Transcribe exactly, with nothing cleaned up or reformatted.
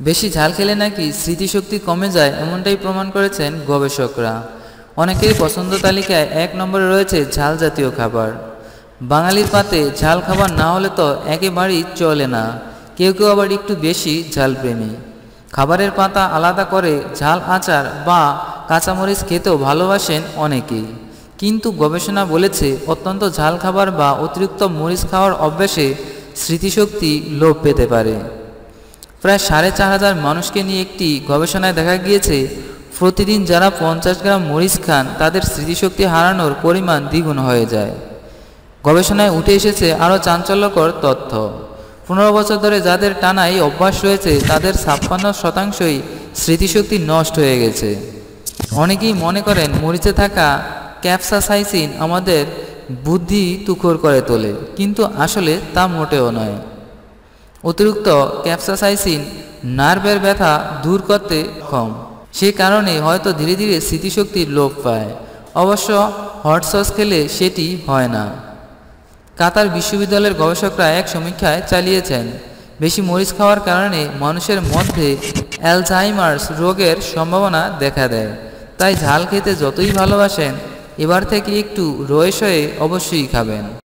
বেশি ঝাল খেলে নাকি স্মৃতিশক্তি কমে যায়, এমনটাই প্রমাণ করেছেন গবেষকরা। অনেকেরই পছন্দ তালিকায় এক নম্বরে রয়েছে ঝাল জাতীয় খাবার। বাঙালির পাতে ঝাল খাবার না হলে তো একেবারেই চলে না। কেউ কেউ আবার একটু বেশি ঝালপ্রেমী। খাবারের পাতা আলাদা করে ঝাল আচার বা কাঁচামরিচ খেতেও ভালোবাসেন অনেকেই। কিন্তু গবেষণা বলেছে অত্যন্ত ঝাল খাবার বা অতিরিক্ত মরিচ খাওয়ার অভ্যাসে স্মৃতিশক্তি লোপ পেতে পারে। প্রায় সাড়ে চার হাজার মানুষকে নিয়ে একটি গবেষণায় দেখা গিয়েছে প্রতিদিন যারা পঞ্চাশ গ্রাম মরিচ খান তাদের স্মৃতিশক্তি হারানোর পরিমাণ দ্বিগুণ হয়ে যায়। গবেষণায় উঠে এসেছে আরও চাঞ্চল্যকর তথ্য। পনেরো বছর ধরে যাদের টানা এই অভ্যাস রয়েছে তাদের ছাপ্পান্ন শতাংশই স্মৃতিশক্তি নষ্ট হয়ে গেছে। অনেকেই মনে করেন মরিচে থাকা ক্যাপসাসাইসিন আমাদের বুদ্ধি তুখর করে তোলে, কিন্তু আসলে তা মোটেও নয়। অতিরিক্ত ক্যাপসাসাইসিন নার্ভের ব্যথা দূর করতে সক্ষম, সে কারণে হয়তো ধীরে ধীরে স্মৃতিশক্তির লোপ পায়। অবশ্য হট সস খেলে সেটি হয় না। কাতার বিশ্ববিদ্যালয়ের গবেষকরা এক সমীক্ষায় চালিয়েছেন বেশি মরিচ খাওয়ার কারণে মানুষের মধ্যে অ্যালজাইমার্স রোগের সম্ভাবনা দেখা দেয়। তাই ঝাল খেতে যতই ভালোবাসেন এবার থেকে একটু রয়ে সয়ে অবশ্যই খাবেন।